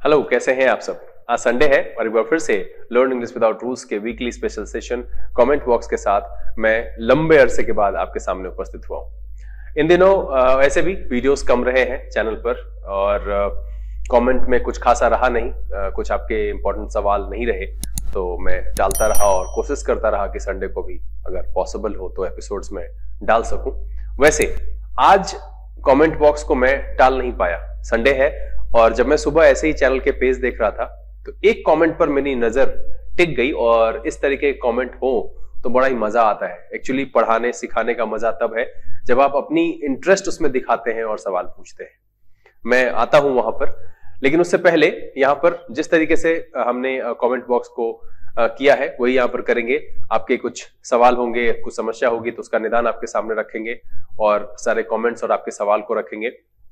Hello, कैसे हैं आप सब। आज संडे है और एक बार फिर से लर्न इंग्लिश विदाउट रूल्स के weekly special session comment box के साथ मैं लंबे अरसे के बाद आपके सामने उपस्थित हुआ हूं। इन दिनों ऐसे भी वीडियोस कम रहे हैं चैनल पर और कमेंट में कुछ खासा रहा नहीं, कुछ आपके इंपॉर्टेंट सवाल नहीं रहे, तो मैं डालता रहा और कोशिश करता रहा कि संडे को भी अगर पॉसिबल हो तो एपिसोड्स में डाल सकूं। वैसे आज कमेंट बॉक्स को मैं टाल नहीं पाया, संडे है और जब मैं सुबह ऐसे ही चैनल के पेज देख रहा था तो एक कमेंट पर मेरी नजर टिक गई और इस तरीके के कमेंट हो तो बड़ा ही मजा आता है। एक्चुअली पढ़ाने सिखाने का मजा तब है जब आप अपनी इंटरेस्ट उसमें दिखाते हैं और सवाल पूछते हैं। मैं आता हूं वहां पर, लेकिन उससे पहले यहाँ पर जिस तरीके से हमने कमेंट बॉक्स को किया है वही यहाँ पर करेंगे। आपके कुछ सवाल होंगे, कुछ समस्या होगी तो उसका निदान आपके सामने रखेंगे और सारे कमेंट्स और आपके सवाल को रखेंगे।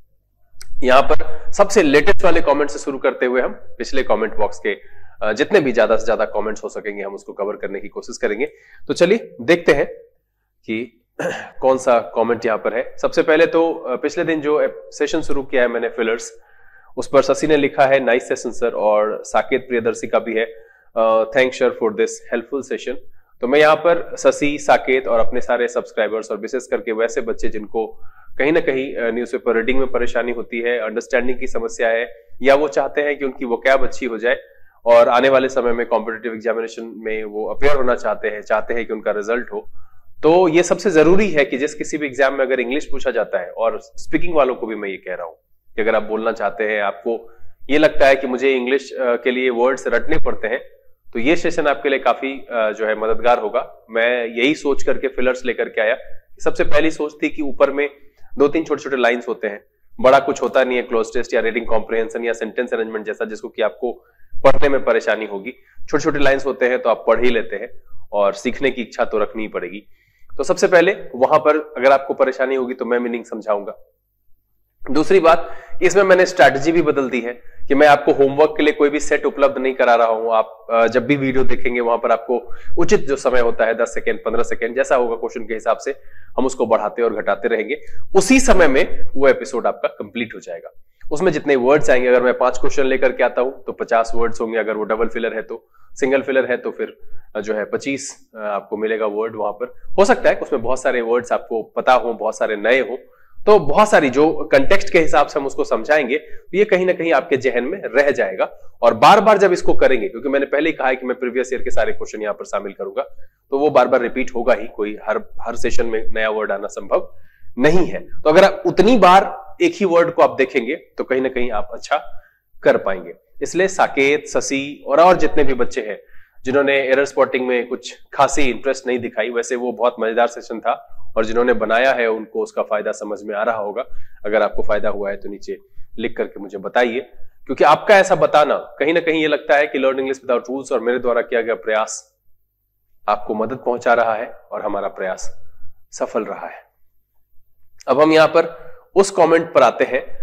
यहाँ पर सबसे लेटेस्ट वाले कमेंट से शुरू करते हुए हम पिछले कमेंट बॉक्स के जितने भी ज्यादा से ज्यादा कमेंट्स हो सकेंगे हम उसको कवर करने की कोशिश करेंगे। तो चलिए देखते हैं कि कौन सा कमेंट यहाँ पर है। सबसे पहले तो पिछले दिन जो सेशन शुरू किया है मैंने फिलर्स, उस पर शशि ने लिखा है नाइस सेशन सर, और साकेत प्रियदर्शी का भी है thanks sir for this helpful session. तो मैं यहाँ पर शशि, साकेत और अपने सारे सब्सक्राइबर्स और विशेष करके वैसे बच्चे जिनको कहीं ना कहीं न्यूज़पेपर रीडिंग में परेशानी होती है, अंडरस्टैंडिंग की समस्या है, या वो चाहते हैं कि उनकी वोकैब अच्छी हो जाए और आने वाले समय में कॉम्पिटिटिव एग्जामिनेशन में वो अपेयर होना चाहते हैं कि उनका रिजल्ट हो, तो ये सबसे जरूरी है कि जिस किसी भी एग्जाम में अगर इंग्लिश पूछा जाता है, और स्पीकिंग वालों को भी मैं ये कह रहा हूँ कि अगर आप बोलना चाहते हैं, आपको ये लगता है कि मुझे इंग्लिश के लिए वर्ड्स रटने पड़ते हैं, तो ये सेशन आपके लिए काफी जो है मददगार होगा। मैं यही सोच करके फिलर्स लेकर के आया। सबसे पहली सोच थी कि ऊपर में 2-3 छोटे-छोटे लाइंस होते हैं, बड़ा कुछ होता नहीं है, क्लोज टेस्ट या रीडिंग कॉम्प्रिहेंशन या सेंटेंस अरेंजमेंट जैसा जिसको कि आपको पढ़ने में परेशानी होगी। छोटे-छोटे लाइंस होते हैं तो आप पढ़ ही लेते हैं और सीखने की इच्छा तो रखनी ही पड़ेगी। तो सबसे पहले वहां पर अगर आपको परेशानी होगी तो मैं मीनिंग समझाऊंगा। दूसरी बात, इसमें मैंने स्ट्रैटेजी भी बदल दी है कि मैं आपको होमवर्क के लिए कोई भी सेट उपलब्ध नहीं करा रहा हूं। आप जब भी वीडियो देखेंगे वहां पर आपको उचित जो समय होता है 10 सेकेंड 15 सेकेंड जैसा होगा क्वेश्चन के हिसाब से हम उसको बढ़ाते और घटाते रहेंगे, उसी समय में वो एपिसोड आपका कंप्लीट हो जाएगा। उसमें जितने वर्ड्स आएंगे, अगर मैं 5 क्वेश्चन लेकर के आता हूं तो 50 वर्ड्स होंगे, अगर वो डबल फिलर है तो, सिंगल फिलर है तो फिर जो है 25 आपको मिलेगा वर्ड। वहां पर हो सकता है कि उसमें बहुत सारे वर्ड्स आपको पता हो, बहुत सारे नए हो, तो बहुत सारी जो कंटेक्स्ट के हिसाब से हम उसको समझाएंगे तो ये कहीं ना कहीं आपके जहन में रह जाएगा। और बार बार जब इसको करेंगे, क्योंकि मैंने पहले ही कहा है कि मैं प्रीवियस ईयर के सारे क्वेश्चन यहां पर शामिल करूंगा, तो वो बार बार रिपीट होगा ही, कोई हर सेशन में नया वर्ड आना संभव नहीं है। तो अगर आप उतनी बार एक ही वर्ड को आप देखेंगे तो कहीं ना कहीं आप अच्छा कर पाएंगे। इसलिए साकेत, शशि और जितने भी बच्चे हैं जिन्होंने एरर स्पॉटिंग में कुछ खासी इंटरेस्ट नहीं दिखाई, वैसे वो बहुत मजेदार सेशन था और जिन्होंने बनाया है उनको उसका फायदा समझ में आ रहा होगा। अगर आपको फायदा हुआ है तो नीचे लिख करके मुझे बताइए, क्योंकि आपका ऐसा बताना कहीं ना कहीं ये लगता है कि लर्न इंग्लिश विदाउट रूल्स और मेरे द्वारा किया गया प्रयास आपको मदद पहुंचा रहा है और हमारा प्रयास सफल रहा है। अब हम यहां पर उस कमेंट पर आते हैं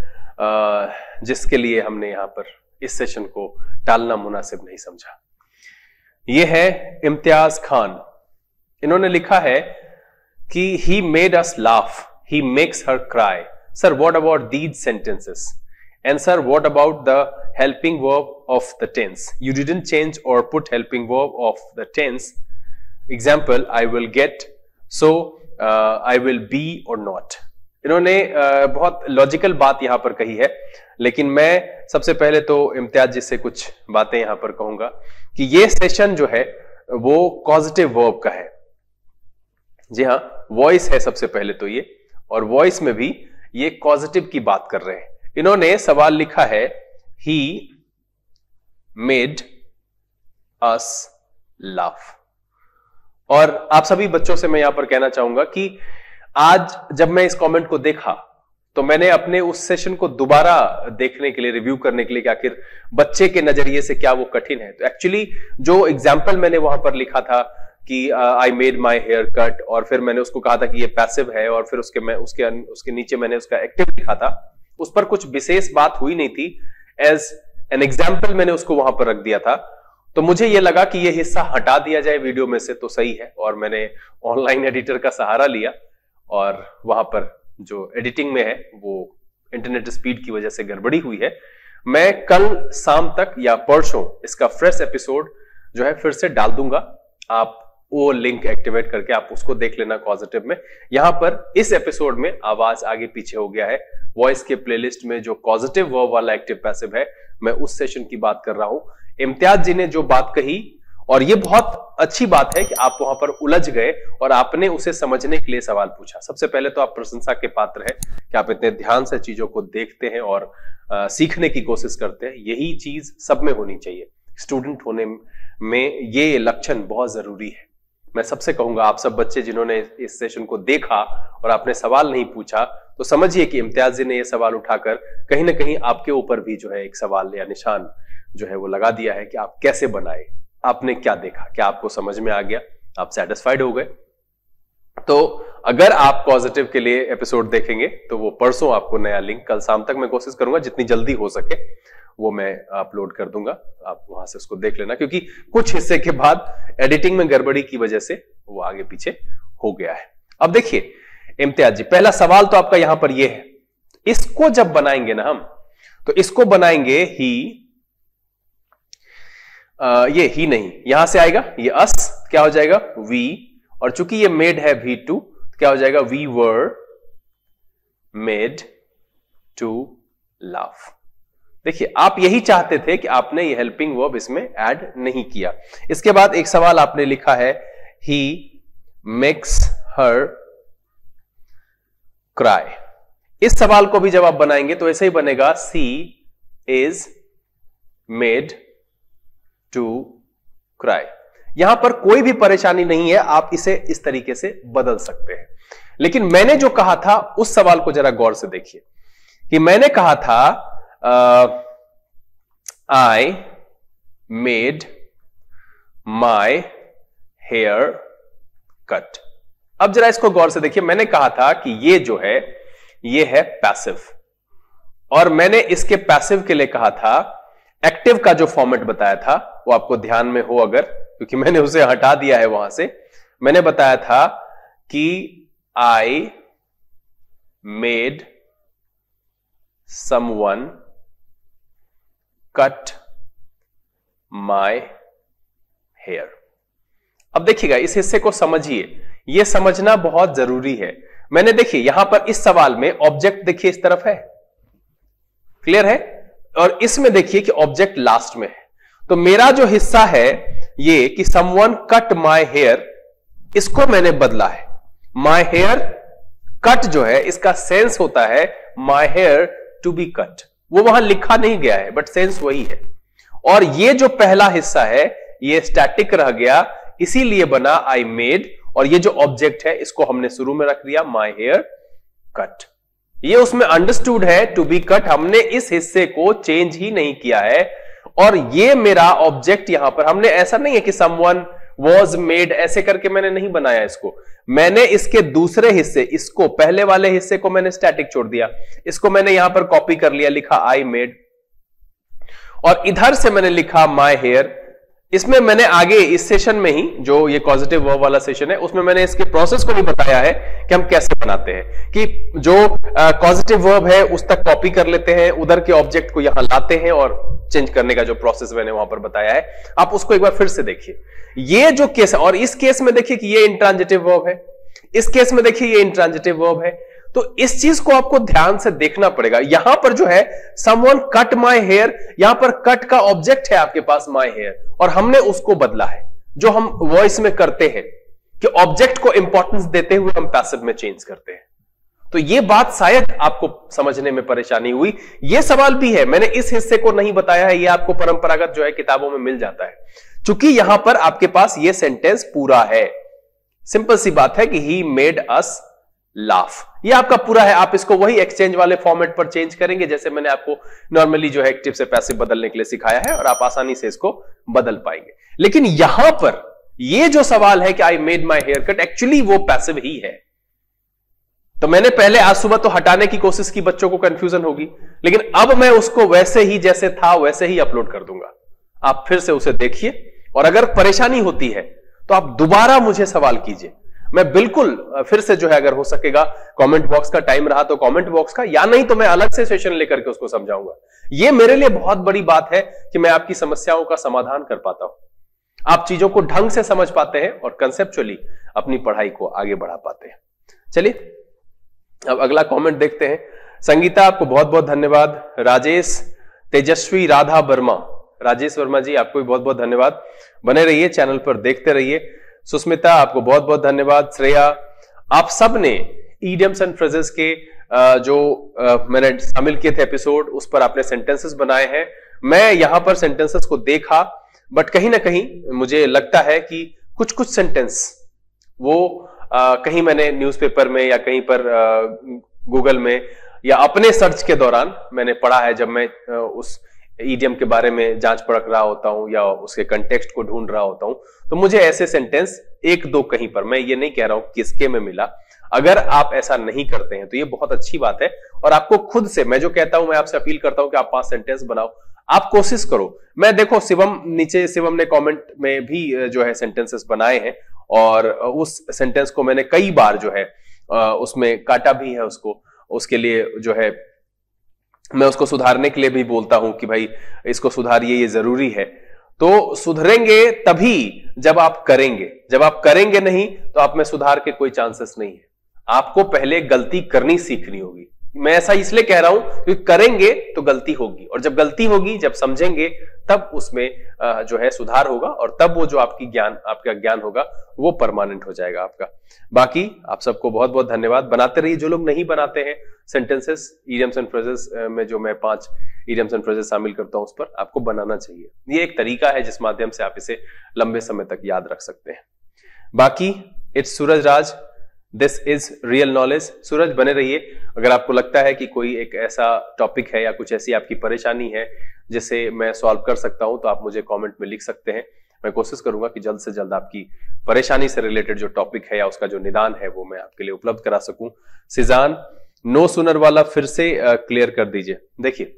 जिसके लिए हमने यहां पर इस सेशन को टालना मुनासिब नहीं समझा। यह है इम्तियाज खान। इन्होंने लिखा है कि he made us laugh, he makes her cry. Sir, what about these sentences? And sir, what about the helping verb of the tense? You didn't change or put helping verb of the tense. Example, I will get, so I will be or not. इन्होंने बहुत logical बात यहां पर कही है, लेकिन मैं सबसे पहले तो इम्तियाज जी से कुछ बातें यहां पर कहूंगा कि ये सेशन जो है वो कॉजिटिव वर्ब का है। जी हाँ, वॉइस है सबसे पहले तो ये, और वॉइस में भी ये पॉजिटिव की बात कर रहे हैं। इन्होंने सवाल लिखा है ही मेड अस लाफ, और आप सभी बच्चों से मैं यहां पर कहना चाहूंगा कि आज जब मैं इस कमेंट को देखा तो मैंने अपने उस सेशन को दोबारा देखने के लिए, रिव्यू करने के लिए कि आखिर बच्चे के नजरिए से क्या वो कठिन है। तो एक्चुअली जो एग्जाम्पल मैंने वहां पर लिखा था कि I made my hair cut, और फिर मैंने उसको कहा था कि ये पैसिव है, और फिर उसके नीचे मैंने उसका एक्टिव लिखा था, उस पर कुछ विशेष बात हुई नहीं थी। एज एन एग्जाम्पल मैंने उसको वहां पर रख दिया था, तो मुझे ये लगा कि ये हिस्सा हटा दिया जाए वीडियो में से तो सही है, और मैंने ऑनलाइन एडिटर का सहारा लिया और वहां पर जो एडिटिंग में है वो इंटरनेट स्पीड की वजह से गड़बड़ी हुई है। मैं कल शाम तक या परसों इसका फ्रेश एपिसोड जो है फिर से डाल दूंगा। आप वो लिंक एक्टिवेट करके आप उसको देख लेना पॉजिटिव में। यहां पर इस एपिसोड में आवाज आगे पीछे हो गया है। वॉइस के प्लेलिस्ट में जो पॉजिटिव वर्ब वाला एक्टिव पैसिव है, मैं उस सेशन की बात कर रहा हूं। इम्तियाज जी ने जो बात कही, और ये बहुत अच्छी बात है कि आप वहां पर उलझ गए और आपने उसे समझने के लिए सवाल पूछा। सबसे पहले तो आप प्रशंसा के पात्र हैं कि आप इतने ध्यान से चीजों को देखते हैं और सीखने की कोशिश करते हैं। यही चीज सब में होनी चाहिए। स्टूडेंट होने में ये लक्षण बहुत जरूरी है। मैं सबसे कहूंगा, आप सब बच्चे जिन्होंने इस सेशन को देखा और आपने सवाल नहीं पूछा, तो समझिए कि इम्तियाज जी ने यह सवाल उठाकर कहीं ना कहीं आपके ऊपर भी जो है एक सवाल या निशान जो है वो लगा दिया है कि आप कैसे बनाए, आपने क्या देखा, क्या आपको समझ में आ गया, आप सेटिस्फाइड हो गए। तो अगर आप पॉजिटिव के लिए एपिसोड देखेंगे तो वो परसों आपको नया लिंक, कल शाम तक मैं कोशिश करूंगा जितनी जल्दी हो सके वो मैं अपलोड कर दूंगा। आप वहां से उसको देख लेना, क्योंकि कुछ हिस्से के बाद एडिटिंग में गड़बड़ी की वजह से वो आगे पीछे हो गया है। अब देखिए इम्तियाज जी, पहला सवाल तो आपका यहां पर ये है, इसको जब बनाएंगे ना हम, तो इसको बनाएंगे ही, ये ही नहीं, यहां से आएगा ये अस, क्या हो जाएगा वी, और चूंकि ये मेड है V2, क्या हो जाएगा we were made to laugh. देखिए आप यही चाहते थे कि आपने ये हेल्पिंग वर्ब इसमें ऐड नहीं किया। इसके बाद एक सवाल आपने लिखा है, ही मेक्स हर क्राई। इस सवाल को भी जब आप बनाएंगे तो ऐसे ही बनेगा, she is made to cry. यहां पर कोई भी परेशानी नहीं है, आप इसे इस तरीके से बदल सकते हैं। लेकिन मैंने जो कहा था उस सवाल को जरा गौर से देखिए कि मैंने कहा था I made my hair cut. अब जरा इसको गौर से देखिए, मैंने कहा था कि ये जो है ये है पैसिव, और मैंने इसके पैसिव के लिए कहा था, एक्टिव का जो फॉर्मेट बताया था वो आपको ध्यान में हो अगर, क्योंकि मैंने उसे हटा दिया है वहां से, मैंने बताया था कि I made someone cut my hair. अब देखिएगा इस हिस्से को समझिए, यह समझना बहुत जरूरी है। मैंने देखिए यहां पर इस सवाल में ऑब्जेक्ट देखिए इस तरफ है, क्लियर है, और इसमें देखिए कि ऑब्जेक्ट लास्ट में है। तो मेरा जो हिस्सा है ये कि समवन कट माई हेयर, इसको मैंने बदला है। माई हेयर कट जो है इसका सेंस होता है my hair to be cut, वो वहां लिखा नहीं गया है बट सेंस वही है। और ये जो पहला हिस्सा है ये स्टैटिक रह गया, इसीलिए बना आई मेड, और ये जो ऑब्जेक्ट है इसको हमने शुरू में रख दिया माई हेयर कट। ये उसमें अंडरस्टूड है टू बी कट, हमने इस हिस्से को चेंज ही नहीं किया है। और ये मेरा ऑब्जेक्ट यहां पर, हमने ऐसा नहीं है कि समवन वॉज मेड ऐसे करके मैंने नहीं बनाया इसको, मैंने इसके दूसरे हिस्से, इसको पहले वाले हिस्से को मैंने स्टैटिक छोड़ दिया, इसको मैंने यहां पर कॉपी कर लिया, लिखा आई मेड, और इधर से मैंने लिखा माई हेयर। इसमें मैंने आगे इस सेशन में ही, जो ये पॉजिटिव वर्ब वाला सेशन है, उसमें मैंने इसके प्रोसेस को भी बताया है कि हम कैसे बनाते हैं, कि जो पॉजिटिव वर्ब है उस तक कॉपी कर लेते हैं, उधर के ऑब्जेक्ट को यहां लाते हैं और चेंज करने का जो प्रोसेस मैंने वहां पर बताया है, आप उसको एक बार फिर से देखिए। ये जो केस है, और इस केस में देखिए कि ये इंट्रांजिटिव वर्ब है, इस केस में देखिए ये इंट्रांजिटिव वर्ब है, तो इस चीज को आपको ध्यान से देखना पड़ेगा। यहां पर जो है समवन कट माई हेयर, यहां पर कट का ऑब्जेक्ट है आपके पास माई हेयर, और हमने उसको बदला है, जो हम वॉइस में करते हैं कि ऑब्जेक्ट को इंपॉर्टेंस देते हुए हम पैसिव में चेंज करते हैं। तो ये बात शायद आपको समझने में परेशानी हुई। ये सवाल भी है, मैंने इस हिस्से को नहीं बताया है, ये आपको परंपरागत जो है किताबों में मिल जाता है, क्योंकि यहां पर आपके पास ये सेंटेंस पूरा है। सिंपल सी बात है कि ही मेड अस लाफ, ये आपका पूरा है। आप इसको वही एक्सचेंज वाले फॉर्मेट पर चेंज करेंगे जैसे मैंने आपको नॉर्मली जो है एक्टिव से पैसिव बदलने के लिए सिखाया है, और आप आसानी से इसको बदल पाएंगे। लेकिन यहां पर ये जो सवाल है कि I made my hair cut, actually वो पैसिव ही है। तो मैंने पहले आज सुबह तो हटाने की कोशिश की, बच्चों को कंफ्यूजन होगी, लेकिन अब मैं उसको वैसे ही जैसे था वैसे ही अपलोड कर दूंगा। आप फिर से उसे देखिए, और अगर परेशानी होती है तो आप दोबारा मुझे सवाल कीजिए। मैं बिल्कुल फिर से जो है, अगर हो सकेगा कमेंट बॉक्स का टाइम रहा तो कमेंट बॉक्स का, या नहीं तो मैं अलग से सेशन लेकर के उसको समझाऊंगा। ये मेरे लिए बहुत बड़ी बात है कि मैं आपकी समस्याओं का समाधान कर पाता हूं, आप चीजों को ढंग से समझ पाते हैं और कंसेप्चुअली अपनी पढ़ाई को आगे बढ़ा पाते हैं। चलिए अब अगला कमेंट देखते हैं। संगीता, आपको बहुत बहुत धन्यवाद। राजेश, तेजस्वी, राधा वर्मा, राजेश वर्मा जी आपको भी बहुत बहुत धन्यवाद। बने रहिए चैनल पर, देखते रहिए। सुस्मिता, आपको बहुत बहुत धन्यवाद। श्रेया, आप सब ने इडियम्स एंड फ्रेजेस के जो मैंने शामिल किए थे एपिसोड, उस पर आपने सेंटेंसेस बनाए हैं। मैं यहां पर सेंटेंसेस को देखा, बट कहीं ना कहीं मुझे लगता है कि कुछ कुछ सेंटेंस वो कहीं मैंने न्यूज़पेपर में या कहीं पर गूगल में या अपने सर्च के दौरान मैंने पढ़ा है, जब मैं उस ईडियम के बारे में जांच परख रहा होता हूं या उसके कंटेक्स्ट को ढूंढ रहा होता हूं, तो मुझे ऐसे सेंटेंस एक दो कहीं पर, मैं ये नहीं कह रहा हूं किसके में मिला। अगर आप ऐसा नहीं करते हैं तो ये बहुत अच्छी बात है, और आपको खुद से, मैं जो कहता हूं, मैं आपसे अपील करता हूं कि आप 5 सेंटेंस बनाओ, आप कोशिश करो। मैं देखो शिवम, नीचे शिवम ने कमेंट में भी जो है सेंटेंसेस बनाए हैं, और उस सेंटेंस को मैंने कई बार जो है उसमें काटा भी है उसको, उसके लिए जो है मैं उसको सुधारने के लिए भी बोलता हूं कि भाई इसको सुधारिए, ये जरूरी है। तो सुधरेंगे तभी जब आप करेंगे, जब आप करेंगे नहीं तो आप में सुधार के कोई चांसेस नहीं है। आपको पहले गलती करनी सीखनी होगी। मैं ऐसा इसलिए कह रहा हूं क्योंकि करेंगे तो गलती होगी, और जब गलती होगी, जब समझेंगे, तब उसमें जो है सुधार होगा, और तब वो जो आपका ज्ञान होगा वो परमानेंट हो जाएगा आपका। बाकी आप सबको बहुत बहुत धन्यवाद। बनाते रहिए। जो लोग नहीं बनाते हैं सेंटेंसेस इडियम्स एंड फ्रेजेस में, जो मैं 5 इडियम्स एंड फ्रेजेस शामिल करता हूं, उस पर आपको बनाना चाहिए। ये एक तरीका है जिस माध्यम से आप इसे लंबे समय तक याद रख सकते हैं। बाकी it's Suraj Raj, this is real knowledge. Suraj, बने रहिए। अगर आपको लगता है कि कोई एक ऐसा टॉपिक है या कुछ ऐसी आपकी परेशानी है जिसे मैं सॉल्व कर सकता हूं, तो आप मुझे कमेंट में लिख सकते हैं। मैं कोशिश करूंगा कि जल्द से जल्द आपकी परेशानी से रिलेटेड जो टॉपिक है या उसका जो निदान है वो मैं आपके लिए उपलब्ध करा सकूं। सिजान, नो सुनर वाला फिर से क्लियर कर दीजिए। देखिए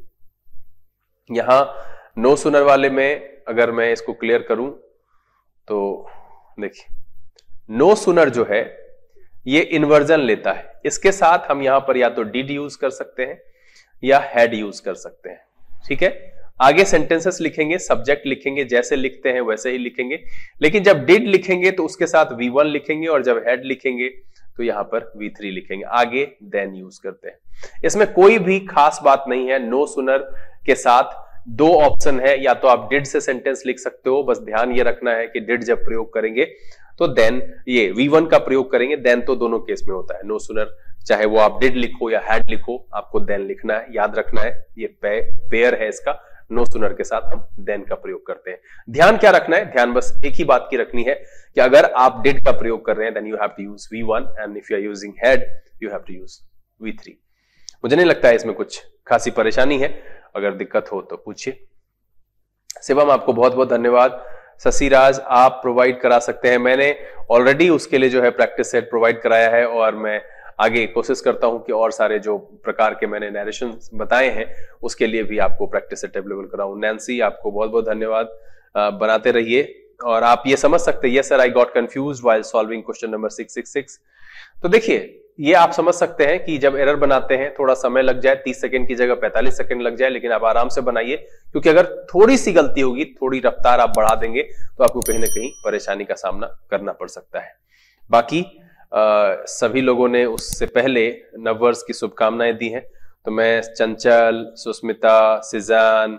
यहां नो सुनर वाले में अगर मैं इसको क्लियर करूं तो देखिए, नो सुनर जो है ये इन्वर्जन लेता है। इसके साथ हम यहां पर या तो डिड यूज कर सकते हैं या हैड यूज कर सकते हैं। ठीक है, आगे सेंटेंसेस लिखेंगे, सब्जेक्ट लिखेंगे, जैसे लिखते हैं वैसे ही लिखेंगे, लेकिन जब डिड लिखेंगे तो उसके साथ V1 लिखेंगे, और जब हैड लिखेंगे तो यहां पर V3 लिखेंगे। आगे देन यूज करते हैं। इसमें कोई भी खास बात नहीं है। नो सुनर के साथ 2 ऑप्शन है, या तो आप डिड से सेंटेंस लिख सकते हो, बस ध्यान ये रखना है कि डिड जब प्रयोग करेंगे तो देन ये V1 का प्रयोग करेंगे। देन तो दोनों केस में होता है। नो सुनर चाहे वो आप डिड लिखो या हैड लिखो, आपको देन लिखना है, याद रखना है। ये पेयर है इसका, नो सुनर के साथ हम देन का प्रयोग करते हैं। ध्यान क्या रखना है? ध्यान बस एक ही बात की रखनी है कि अगर आप डिड का प्रयोग कर रहे हैं then you have to use V1, and if you are using had you have to use V3। मुझे नहीं लगता है इसमें कुछ खासी परेशानी है, अगर दिक्कत हो तो पूछिए। शिवम, आपको बहुत बहुत धन्यवाद। शशिराज, आप प्रोवाइड करा सकते हैं। मैंने ऑलरेडी उसके लिए जो है प्रैक्टिस सेट प्रोवाइड कराया है, और मैं आगे कोशिश करता हूं कि और सारे जो प्रकार के मैंने नरेशन बताए हैं उसके लिए भी आपको प्रैक्टिस सेट अवेलेबल कराऊं। नैन्सी, आपको बहुत बहुत धन्यवाद। बनाते रहिए। और आप ये समझ सकते हैं, yes sir I got confused while solving question number 666। तो देखिए ये आप समझ सकते हैं कि जब एरर बनाते हैं थोड़ा समय लग जाए, 30 सेकंड की जगह 45 सेकंड लग जाए, लेकिन आप आराम से बनाइए, क्योंकि अगर थोड़ी सी गलती होगी, थोड़ी रफ्तार आप बढ़ा देंगे तो आपको कहीं ना कहीं परेशानी का सामना करना पड़ सकता है। बाकी सभी लोगों ने उससे पहले नववर्ष की शुभकामनाएं दी हैं, तो मैं चंचल, सुस्मिता, सिजान,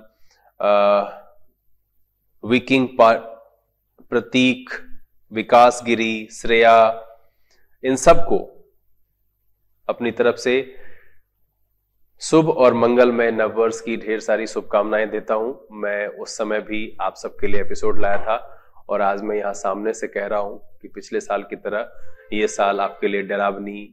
विकिंग, प्रतीक, विकास गिरी, श्रेया, इन सबको अपनी तरफ से शुभ और मंगलमय नववर्ष की ढेर सारी शुभकामनाएं देता हूं। मैं उस समय भी आप सबके लिए एपिसोड लाया था, और आज मैं यहां सामने से कह रहा हूं कि पिछले साल की तरह ये साल आपके लिए डरावनी,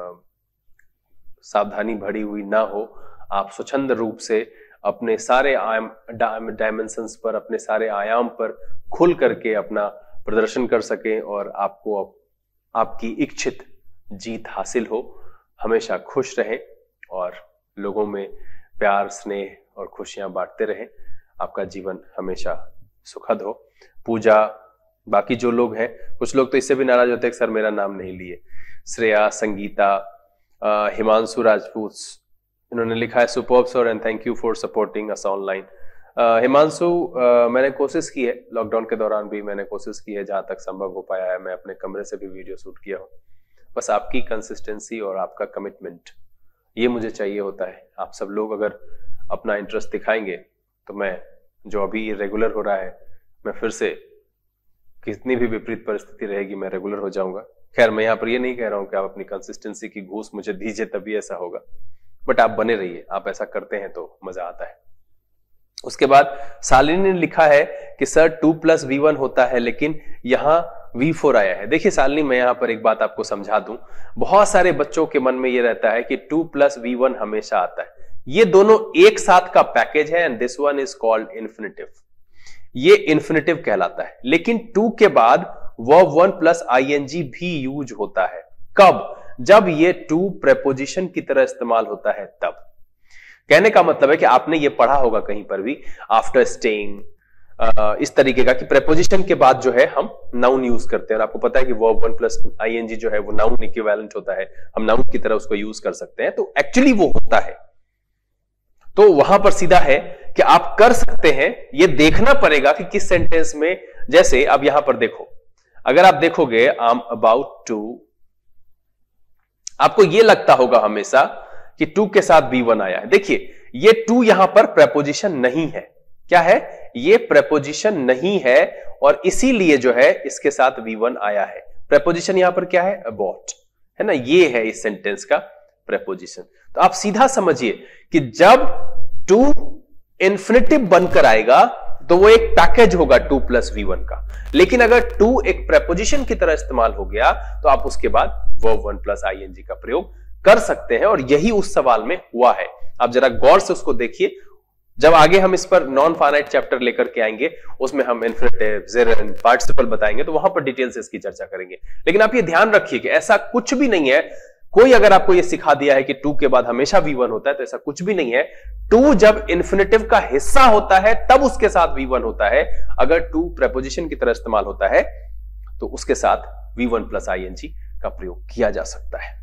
सावधानी भरी हुई ना हो। आप स्वच्छंद रूप से अपने सारे डायमेंशंस पर, अपने सारे आयाम पर खुल करके अपना प्रदर्शन कर सकें, और आपको आपकी इच्छित जीत हासिल हो। हमेशा खुश रहें और लोगों में प्यार, स्नेह और खुशियां बांटते रहें। आपका जीवन हमेशा सुखद हो। पूजा, बाकी जो लोग हैं, कुछ लोग तो इससे भी नाराज होते हैं कि सर मेरा नाम नहीं लिए। श्रेया, संगीता, हिमांशु राजपूत, इन्होंने लिखा है superb sir and thank you for supporting us online. Himanshu, मैंने कोशिश की है, लॉकडाउन के दौरान भी मैंने कोशिश की है, जहां तक संभव हो पाया है मैं अपने कमरे से भी वीडियो शूट किया हूँ। बस आपकी कंसिस्टेंसी और आपका कमिटमेंट, ये मुझे चाहिए होता है। आप सब लोग अगर अपना इंटरेस्ट दिखाएंगे तो मैं, जो अभी रेगुलर हो रहा है, मैं फिर से कितनी भी विपरीत परिस्थिति रहेगी मैं रेगुलर हो जाऊंगा। खैर, मैं यहाँ पर ये नहीं कह रहा हूँ कि आप अपनी कंसिस्टेंसी की घूस मुझे दीजिए तभी ऐसा होगा, बट आप बने रहिए। आप ऐसा करते हैं तो मजा आता है। उसके बाद शालिनी ने लिखा है कि सर 2+V1 होता है लेकिन यहाँ V4 आया है। देखिए शालिनी, मैं यहाँ पर एक बात आपको समझा दूं, बहुत सारे बच्चों के मन में ये रहता है कि 2+V1 हमेशा आता है। ये दोनों एक साथ का पैकेज है and this one is called infinitive. ये इन्फिनिटिव कहलाता है, लेकिन 2 के बाद वर्ब 1+ing भी यूज होता है। कब? जब ये 2 प्रेपोजिशन की तरह इस्तेमाल होता है तब। कहने का मतलब है कि आपने ये पढ़ा होगा कहीं पर भी, आफ्टर स्टेइंग, इस तरीके का, कि प्रेपोजिशन के बाद जो है हम नाउन यूज करते हैं। और आपको पता है कि वर्ब 1+ing जो है वो नाउन इक्विवेलेंट होता है, हम नाउन की तरह उसको यूज कर सकते हैं। तो एक्चुअली वो होता है। तो वहां पर सीधा है कि आप कर सकते हैं, ये देखना पड़ेगा कि किस सेंटेंस में। जैसे अब यहां पर देखो, अगर आप देखोगे आई एम अबाउट टू, आपको यह लगता होगा हमेशा कि 2 के साथ V1 आया है। देखिए, ये 2 यहां पर प्रेपोजिशन नहीं है। क्या है? ये प्रेपोजिशन नहीं है और इसीलिए जो है इसके साथ V1 आया है। प्रेपोजिशन यहां पर क्या है? अबाउट, है ना? ये है इस सेंटेंस का प्रेपोजिशन। तो आप सीधा समझिए कि जब 2 इन्फिनिटिव बनकर आएगा तो वो एक पैकेज होगा 2+V1 का। लेकिन अगर 2 एक प्रेपोजिशन की तरह इस्तेमाल हो गया तो आप उसके बाद वर्ब 1+ing का प्रयोग कर सकते हैं, और यही उस सवाल में हुआ है। आप जरा गौर से उसको देखिए। जब आगे हम इस पर नॉन फाइनाइट चैप्टर लेकर के आएंगे, उसमें हम इन्फिनिटिव, जेरेंट, पार्टिसिपल बताएंगे, तो वहां पर डिटेल से इसकी चर्चा करेंगे। लेकिन आप ये ध्यान रखिए कि ऐसा कुछ भी नहीं है। कोई अगर आपको ये सिखा दिया है कि 2 के बाद हमेशा V1 होता है, तो ऐसा कुछ भी नहीं है। 2 जब इन्फिनिटिव का हिस्सा होता है तब उसके साथ V1 होता है। अगर 2 प्रेपोजिशन की तरह इस्तेमाल होता है तो उसके साथ V1+ing का प्रयोग किया जा सकता है।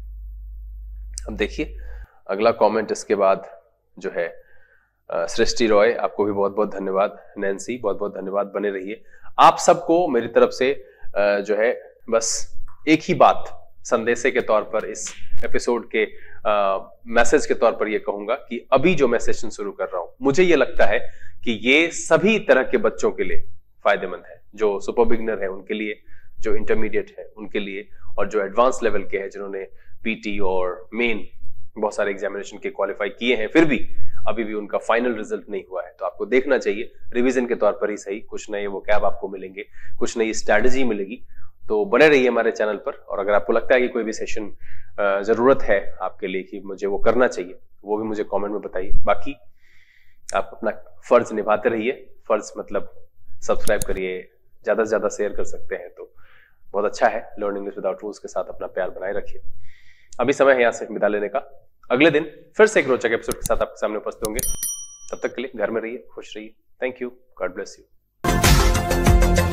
अब देखिए अगला कमेंट इसके बाद जो है, सृष्टि रॉय, आपको भी बहुत बहुत धन्यवाद। नैन्सी, बहुत बहुत धन्यवाद, बने रहिए। आप सबको मेरी तरफ से जो है बस एक ही बात संदेशे के तौर पर, इस एपिसोड के मैसेज के तौर पर ये कहूंगा कि अभी जो मैं सेशन शुरू कर रहा हूं, मुझे ये लगता है कि ये सभी तरह के बच्चों के लिए फायदेमंद है। जो सुपर बिगिनर है उनके लिए, जो इंटरमीडिएट है उनके लिए, और जो एडवांस लेवल के हैं जिन्होंने पीटी और मेन बहुत सारे एग्जामिनेशन के क्वालिफाई किए हैं, फिर भी अभी भी उनका फाइनल रिजल्ट नहीं हुआ है, तो आपको देखना चाहिए। रिवीजन के तौर पर ही सही, कुछ नए वो कैब आपको मिलेंगे, कुछ नई स्ट्रैटेजी मिलेगी। तो बने रहिए हमारे चैनल पर, और अगर आपको लगता है कि कोई भी सेशन जरूरत है आपके लिए कि मुझे वो करना चाहिए, वो भी मुझे कमेंट में बताइए। बाकी आप अपना फर्ज निभाते रहिए। फर्ज मतलब सब्सक्राइब करिए, ज्यादा से ज्यादा शेयर कर सकते हैं तो बहुत अच्छा है। लर्न इंग्लिश विदाउट रूल्स के साथ अपना प्यार बनाए रखिए। अभी समय है यहाँ से विदा लेने का। अगले दिन फिर से एक रोचक एपिसोड के साथ आपके सामने उपस्थित होंगे। तब तक के लिए घर में रहिए, खुश रहिए। Thank you, God bless you.